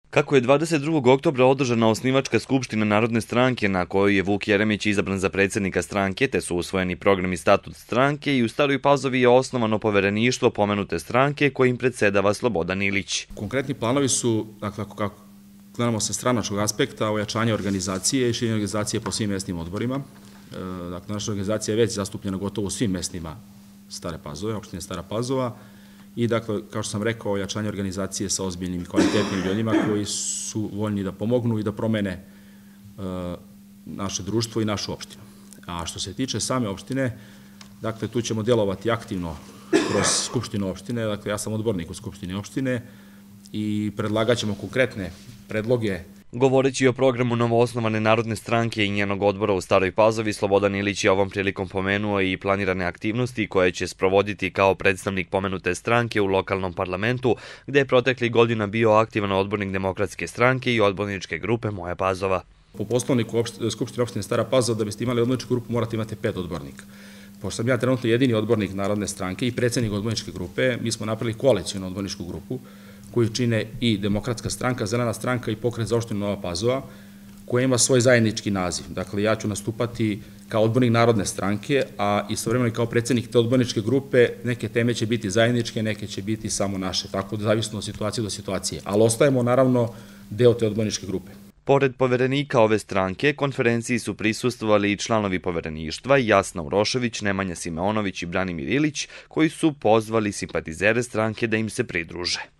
Kako je 22. oktobra održana osnivačka skupština Narodne stranke na kojoj je Vuk Jeremić izabran za predsjednika stranke, te su usvojeni program i statut stranke, i u Staroj Pazovi je osnovano povereništvo pomenute stranke kojim predsjedava Slobodan Ilić. Konkretni planovi su, dakle, kako gledamo sa stranačkog aspekta, ojačanje organizacije i širenje organizacije po svim mesnim odborima. Dakle, naša organizacija je već zastupljena gotovo u svim mestima Stare Pazove, opštine Stara Pazova. I dakle, kao što sam rekao, ojačanje organizacije sa ozbiljnim i kvalitetnim ljudima koji su voljni da pomognu i da promene naše društvo i našu opštinu. A što se tiče same opštine, dakle, tu ćemo djelovati aktivno kroz Skupštinu opštine. Dakle, ja sam odbornik u Skupštini opštine i predlagat ćemo konkretne predloge. Govoreći o programu novoosnovane Narodne stranke i njenog odbora u Staroj Pazovi, Slobodan Ilić je ovom prilikom pomenuo i planirane aktivnosti koje će sprovoditi kao predstavnik pomenute stranke u lokalnom parlamentu, gde je proteklih godina bio aktivan odbornik Demokratske stranke i odborničke grupe Moja Pazova. Po poslovniku Skupštine opštine Stara Pazova, da biste imali odborničku grupu, morate imati 5 odbornika. Pošto sam ja trenutno jedini odbornik Narodne stranke i predsjednik odborničke grupe, mi smo napravili koalicijnu odborničku grupu koju čine i Demokratska stranka, Zelena stranka i Pokret za opštinu Nova Pazova, koja ima svoj zajednički naziv. Dakle, ja ću nastupati kao odbornik Narodne stranke, a istovremeno i kao predsjednik te odborničke grupe. Neke teme će biti zajedničke, neke će biti samo naše, tako da zavisno od situacije do situacije. Ali ostajemo, naravno, deo te odborničke grupe. Pored poverenika ove stranke, konferenciji su prisustvovali i članovi povereništva Jasna Urošević, Nemanja Simeonović i Branimir Ilić, koji su pozvali simpatizere stranke da im se pridruže.